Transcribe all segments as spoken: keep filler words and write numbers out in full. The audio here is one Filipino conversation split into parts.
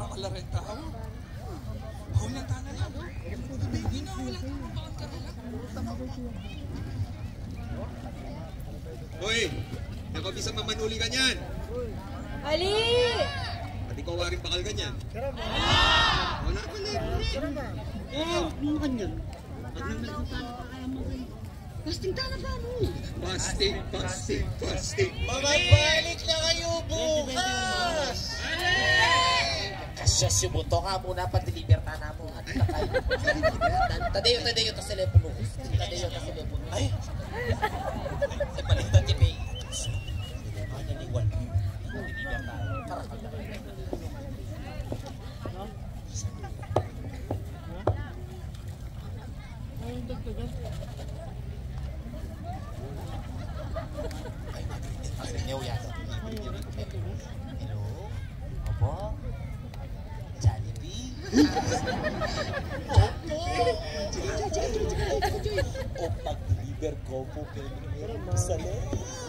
Wala rin tao. Hulang tana lang. Hindi na wala tao. Bakit ka rin Hoy, nakabisang mamanuli ka niyan. Ali! Pati ko waring bakal ka niyan. Wala ka lang. Oo, ano ka niyan? Pag naman ang tala pa kaya mo kayo. Pasting tala pa mo. Pasting, pasting, pasting. Magbalik na kayo bukas! Kasya si Buto ka muna pa-deliver na na mo. At takay. Tadayo, tadayo, tas telepono. Tadayo, tas telepono. Ay! Sa palitan niya, Pei. Ah, naniwal. Deliver na. Tara. Ay, nyo yata. Hello? Opo? Jollibee? Opo! O pag-deliver ko po kayo ng Jerusalem?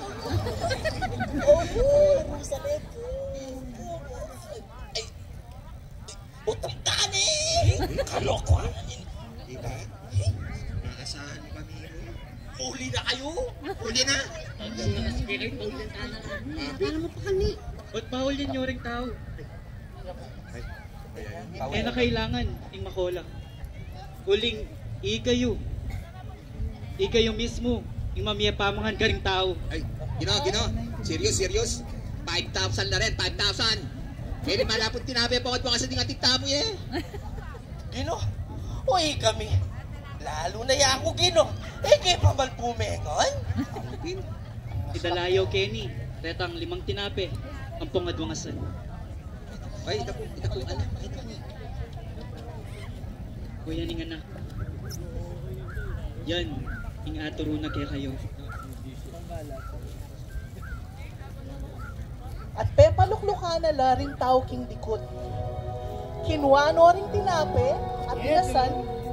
Opo! Jerusalem po! Ay! Utang tani! Kalokohan! Diba? Naasahan mo kami mo. Huli na kayo! Huli na! Spirit, bawal ng tala lang. Tala mo pa kani. Ba't bawal yan yung ring tao? Kaya na kailangan ting makola. Uling, ikayo. Ikayo mismo, yung mamiya pamangan ka ring tao. Ay, gino, gino. Serious, serious. five thousand na rin, five thousand. Kaya malapot tinabi po at mga sa tingatik tamo eh. Gino, uy kami. Lalo na ya ako, Gino. Eh, kaya pamalpumengon. Idalayaw Kenny, retang limang tinape, ang pungad mga san. Ay, ito po, ito po, anak. Ito po. Kuya ning anak. Yan, ing aturo na kaya kayo. At pe paluklukan na la rin tao king dikot. Kinuano ring tinape at inasan.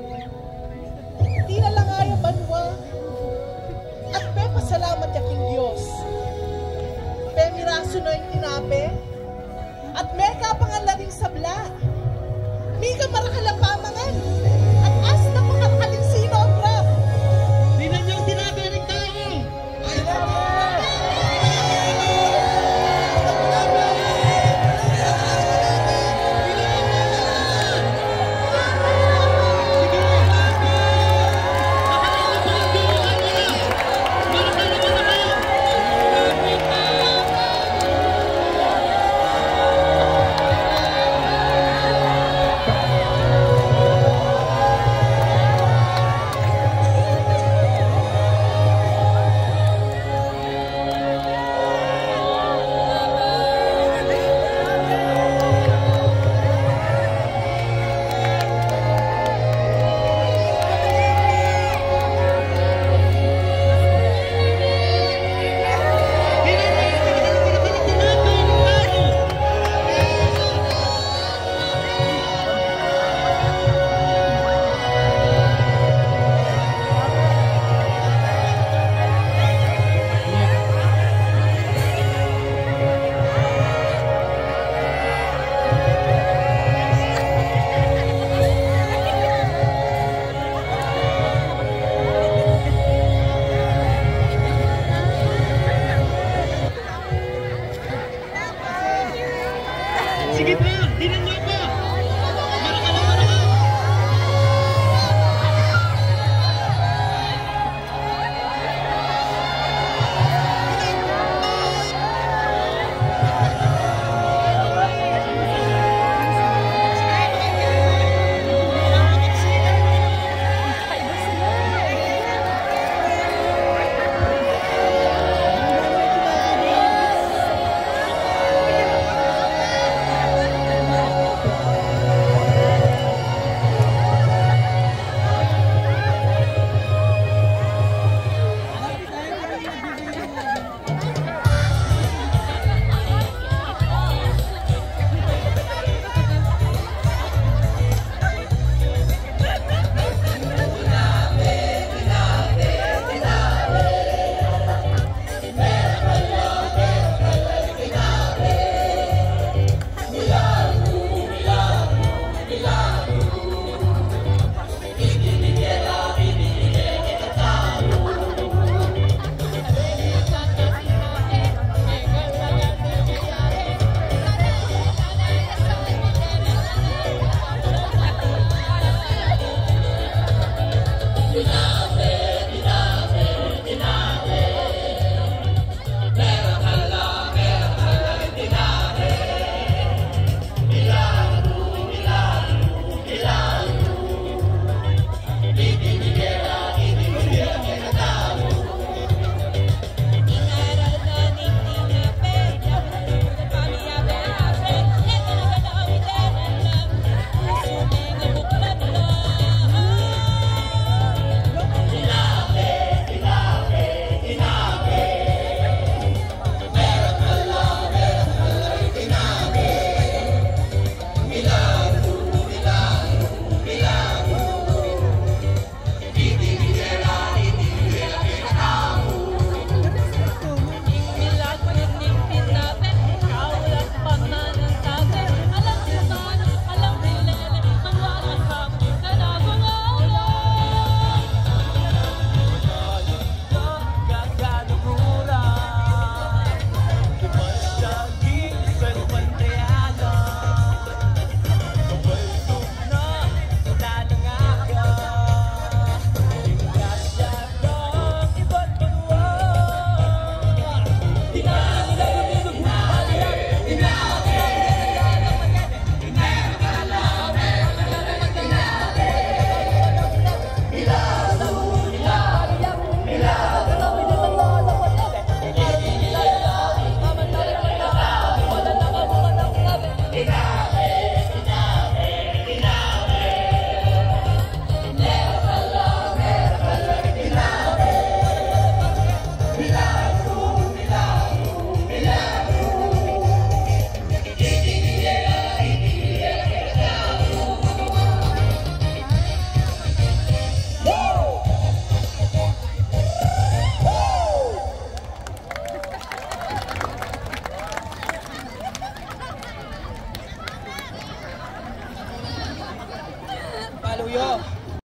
Di na lang ayaw banwa. At pe pasalamat ya king Diyos. Pe miraso na yung tinape. At meka pangalan ring sabla. Mika marakalapamangan. At as na makakaling sino ang rap. Dinan niyong tinape ring tao! Ay, Sige! Kuya.